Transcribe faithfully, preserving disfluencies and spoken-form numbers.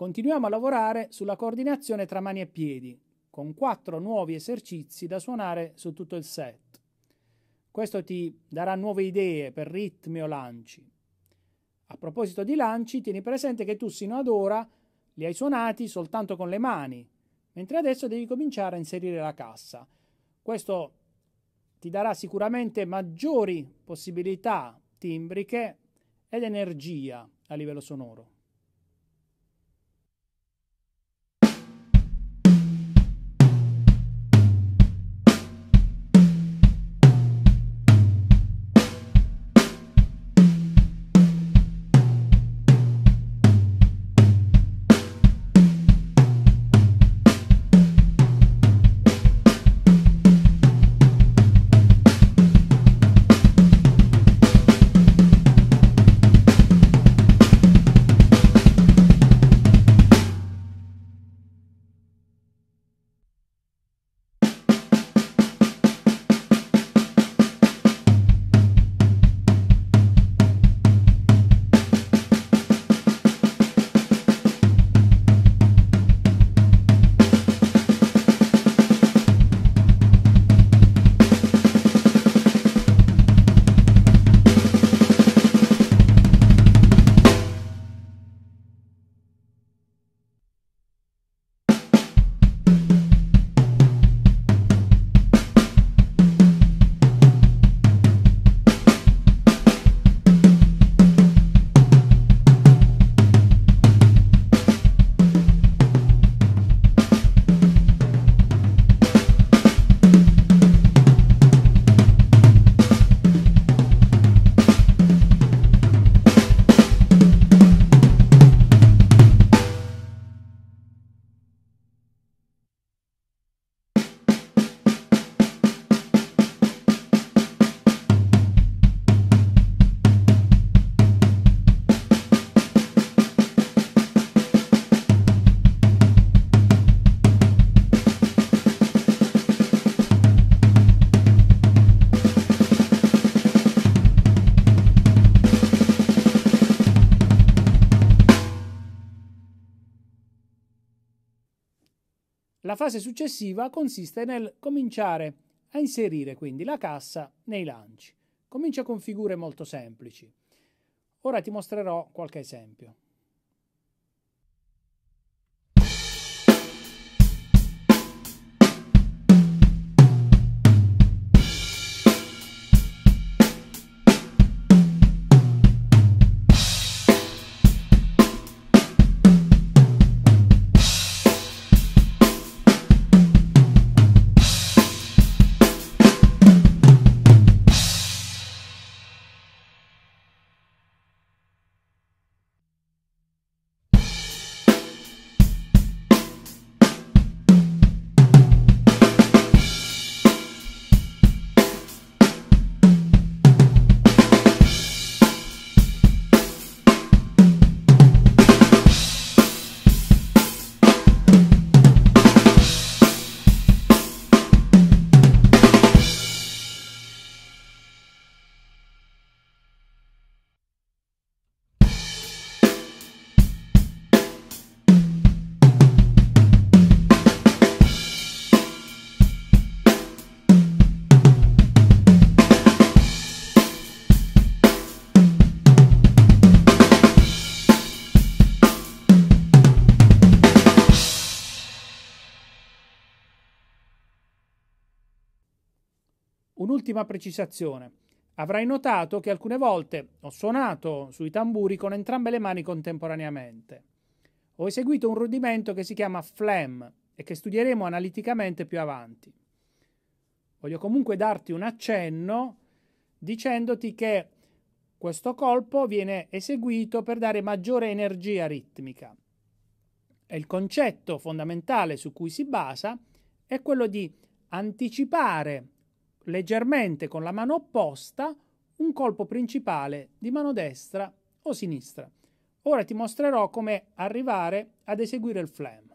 Continuiamo a lavorare sulla coordinazione tra mani e piedi, con quattro nuovi esercizi da suonare su tutto il set. Questo ti darà nuove idee per ritmi o lanci. A proposito di lanci, tieni presente che tu sino ad ora li hai suonati soltanto con le mani, mentre adesso devi cominciare a inserire la cassa. Questo ti darà sicuramente maggiori possibilità timbriche ed energia a livello sonoro. La fase successiva consiste nel cominciare a inserire quindi la cassa nei lanci. Comincia con figure molto semplici. Ora ti mostrerò qualche esempio. Un'ultima precisazione. Avrai notato che alcune volte ho suonato sui tamburi con entrambe le mani contemporaneamente. Ho eseguito un rudimento che si chiama flam e che studieremo analiticamente più avanti. Voglio comunque darti un accenno dicendoti che questo colpo viene eseguito per dare maggiore energia ritmica. E il concetto fondamentale su cui si basa è quello di anticipare leggermente con la mano opposta un colpo principale di mano destra o sinistra. Ora ti mostrerò come arrivare ad eseguire il flam.